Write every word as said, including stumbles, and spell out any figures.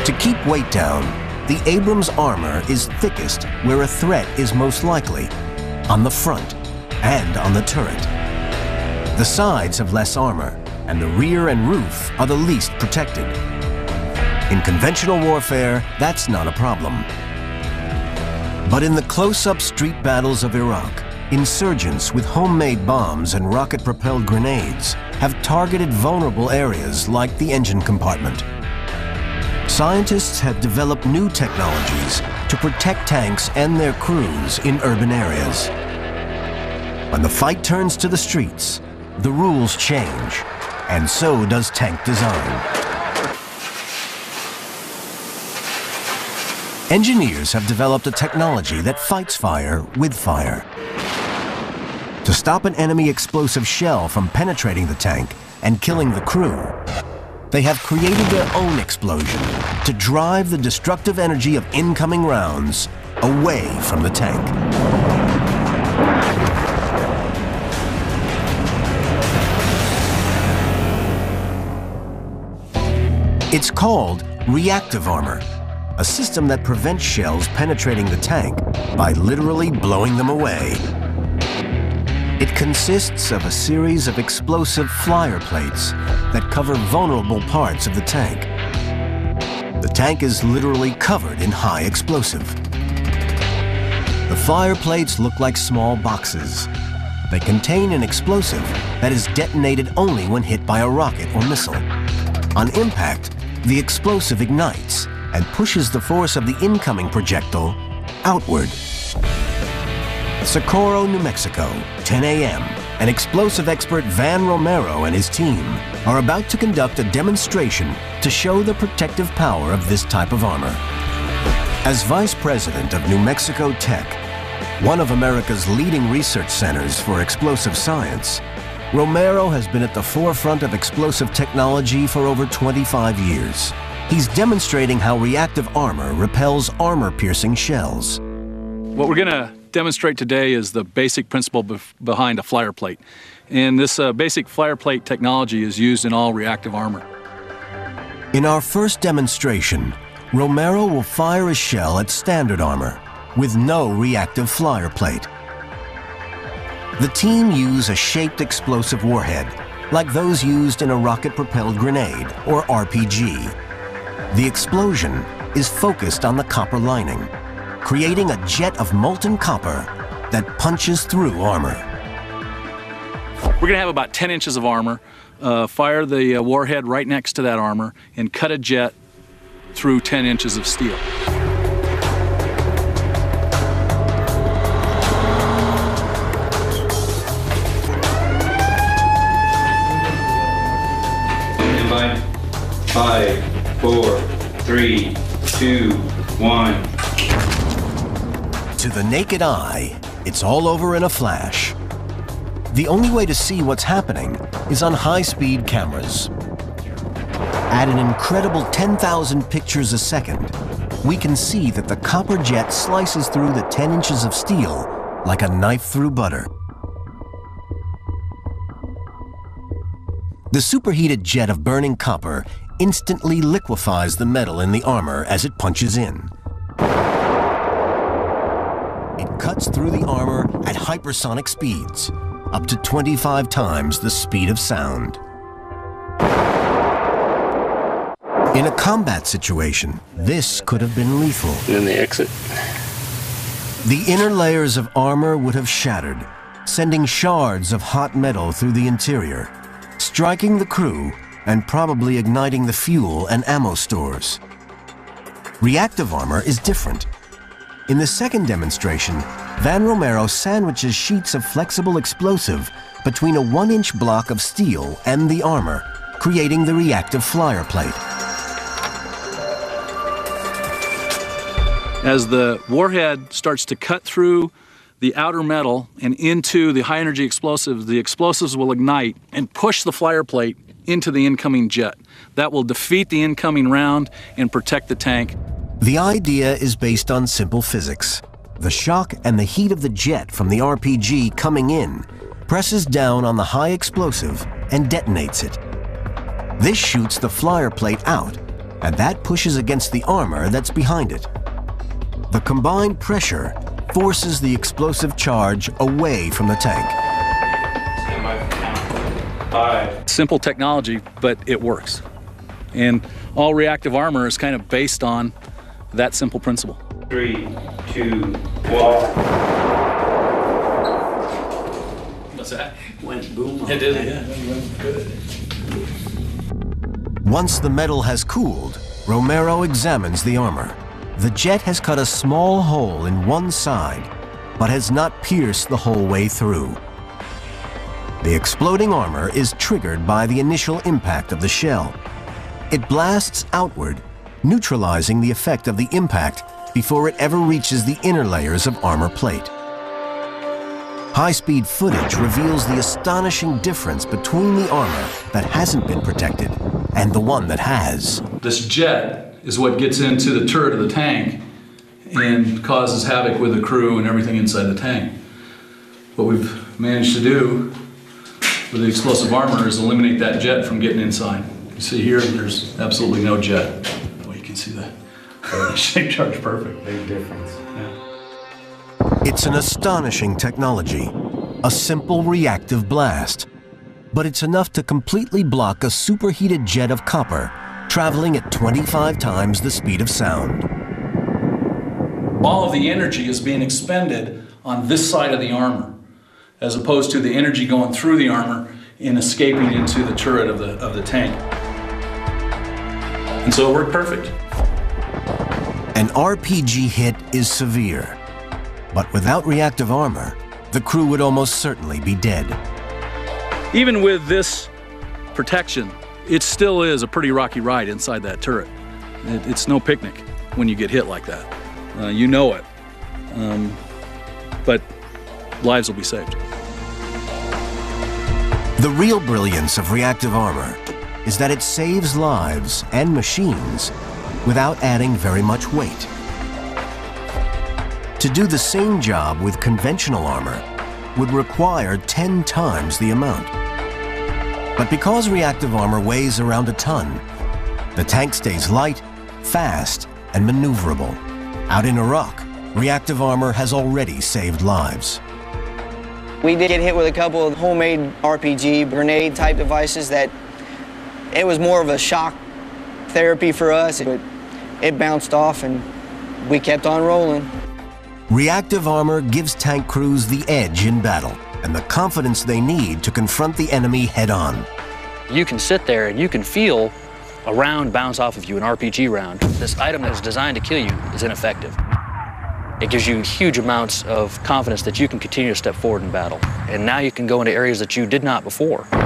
To keep weight down, the Abrams armor is thickest where a threat is most likely, on the front and on the turret. The sides have less armor, and the rear and roof are the least protected. In conventional warfare, that's not a problem. But in the close-up street battles of Iraq, insurgents with homemade bombs and rocket-propelled grenades have targeted vulnerable areas like the engine compartment. Scientists have developed new technologies to protect tanks and their crews in urban areas. When the fight turns to the streets, the rules change, and so does tank design. Engineers have developed a technology that fights fire with fire. To stop an enemy explosive shell from penetrating the tank and killing the crew, they have created their own explosion to drive the destructive energy of incoming rounds away from the tank. It's called reactive armor, a system that prevents shells penetrating the tank by literally blowing them away. It consists of a series of explosive flyer plates that cover vulnerable parts of the tank. The tank is literally covered in high explosive. The flyer plates look like small boxes. They contain an explosive that is detonated only when hit by a rocket or missile. On impact, the explosive ignites and pushes the force of the incoming projectile outward. Socorro, New Mexico, ten A M and explosive expert Van Romero and his team are about to conduct a demonstration to show the protective power of this type of armor. As Vice President of New Mexico Tech, one of America's leading research centers for explosive science, Romero has been at the forefront of explosive technology for over twenty-five years. He's demonstrating how reactive armor repels armor-piercing shells. What we're going to demonstrate today is the basic principle bef behind a flyer plate. And this uh, basic flyer plate technology is used in all reactive armor. In our first demonstration, Romero will fire a shell at standard armor with no reactive flyer plate. The team use a shaped explosive warhead, like those used in a rocket-propelled grenade or R P G. The explosion is focused on the copper lining, creating a jet of molten copper that punches through armor. We're going to have about ten inches of armor, uh, fire the uh, warhead right next to that armor, and cut a jet through ten inches of steel. Five, four, three, two, one. To the naked eye, it's all over in a flash. The only way to see what's happening is on high-speed cameras. At an incredible ten thousand pictures a second, we can see that the copper jet slices through the ten inches of steel like a knife through butter. The superheated jet of burning copper instantly liquefies the metal in the armor as it punches in. It cuts through the armor at hypersonic speeds, up to twenty-five times the speed of sound. In a combat situation, this could have been lethal. And then they exit. The inner layers of armor would have shattered, sending shards of hot metal through the interior, striking the crew and probably igniting the fuel and ammo stores. Reactive armor is different. In the second demonstration, Van Romero sandwiches sheets of flexible explosive between a one-inch block of steel and the armor, creating the reactive flyer plate. As the warhead starts to cut through the outer metal and into the high-energy explosives, the explosives will ignite and push the flyer plate into the incoming jet. That will defeat the incoming round and protect the tank. The idea is based on simple physics. The shock and the heat of the jet from the R P G coming in presses down on the high explosive and detonates it. This shoots the flyer plate out, and that pushes against the armor that's behind it. The combined pressure forces the explosive charge away from the tank. Five. Simple technology, but it works. And all reactive armor is kind of based on that simple principle. Three, two, one. What's that? Went boom. It did, yeah. Once the metal has cooled, Romero examines the armor. The jet has cut a small hole in one side, but has not pierced the whole way through. The exploding armor is triggered by the initial impact of the shell. It blasts outward, neutralizing the effect of the impact before it ever reaches the inner layers of armor plate. High-speed footage reveals the astonishing difference between the armor that hasn't been protected and the one that has. This jet is what gets into the turret of the tank and causes havoc with the crew and everything inside the tank. What we've managed to do with the explosive armor is eliminate that jet from getting inside. You see here, there's absolutely no jet. Well, you can see the shape charge perfect. Big difference. Yeah. It's an astonishing technology, a simple reactive blast. But it's enough to completely block a superheated jet of copper traveling at twenty-five times the speed of sound. All of the energy is being expended on this side of the armor, as opposed to the energy going through the armor and escaping into the turret of the, of the tank. And so it worked perfect. An R P G hit is severe, but without reactive armor, the crew would almost certainly be dead. Even with this protection, it still is a pretty rocky ride inside that turret. It, it's no picnic when you get hit like that. Uh, you know it, um, but lives will be saved. The real brilliance of reactive armor is that it saves lives and machines without adding very much weight. To do the same job with conventional armor would require ten times the amount. But because reactive armor weighs around a ton, the tank stays light, fast, and maneuverable. Out in Iraq, reactive armor has already saved lives. We did get hit with a couple of homemade R P G grenade type devices that it was more of a shock therapy for us, but it bounced off and we kept on rolling. Reactive armor gives tank crews the edge in battle and the confidence they need to confront the enemy head-on. You can sit there and you can feel a round bounce off of you, an R P G round. This item that is designed to kill you is ineffective. It gives you huge amounts of confidence that you can continue to step forward in battle. And now you can go into areas that you did not before.